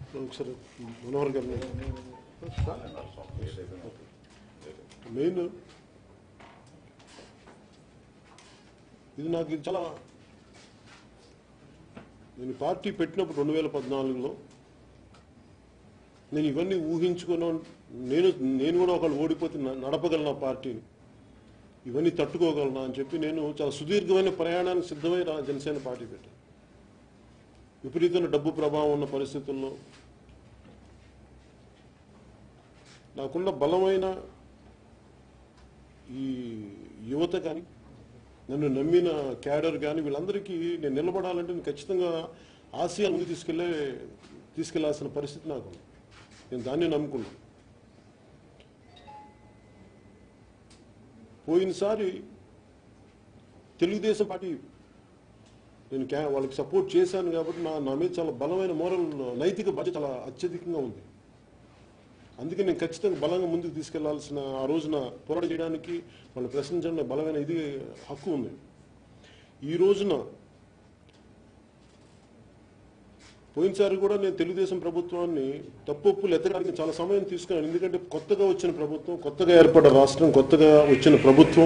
ఒకసారి మనోహర్ గారిని మెయిన్ ఇది నాకు చాలా నేను పార్టీ పెట్టినప్పుడు 2014లో నేను ఇవన్నీ ఊహించుకున్నాను. నేను కూడా ఒకళ్ళు ఓడిపోతే నడపగలను ఆ పార్టీని, ఇవన్నీ తట్టుకోగలనా అని చెప్పి నేను చాలా సుదీర్ఘమైన ప్రయాణానికి సిద్ధమై జనసేన పార్టీ పెట్టాను. విపరీతమైన డబ్బు ప్రభావం ఉన్న పరిస్థితుల్లో నాకున్న బలమైన ఈ యువత కానీ నన్ను నమ్మిన క్యాడర్ కానీ వీళ్ళందరికీ నేను నిలబడాలంటే నేను ఖచ్చితంగా ఆసియా ముందు తీసుకెళ్లాల్సిన పరిస్థితి నాకు. నేను దాన్ని నమ్ముకున్నాను. పోయినసారి తెలుగుదేశం పార్టీ నేను వాళ్ళకి సపోర్ట్ చేశాను కాబట్టి నా మీద చాలా బలమైన మోరల్ నైతిక బాధ్యత చాలా అత్యధికంగా ఉంది. అందుకే నేను ఖచ్చితంగా బలంగా ముందుకు తీసుకెళ్లాల్సిన ఆ రోజున పోరాటం చేయడానికి వాళ్ళు ప్రశ్నించడం బలమైన ఇది హక్కు ఉంది. ఈ రోజున పోయినసారి కూడా నేను తెలుగుదేశం ప్రభుత్వాన్ని తప్పులు ఎత్తడానికి చాలా సమయం తీసుకున్నాను. ఎందుకంటే కొత్తగా వచ్చిన ప్రభుత్వం, కొత్తగా ఏర్పడ్డ రాష్ట్రం, కొత్తగా వచ్చిన ప్రభుత్వం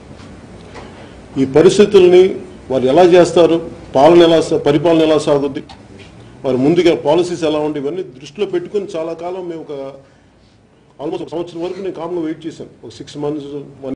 ఈ పరిస్థితుల్ని వారు ఎలా చేస్తారు, పరిపాలన ఎలా సాగుద్ది, వారు ముందుగా పాలసీస్ ఎలా ఉండి ఇవన్నీ దృష్టిలో పెట్టుకుని చాలా కాలం మేము ఆల్మోస్ట్ 1 సంవత్సరం వరకు నేను కామ్గా వెయిట్ చేశాను. ఒక 6 months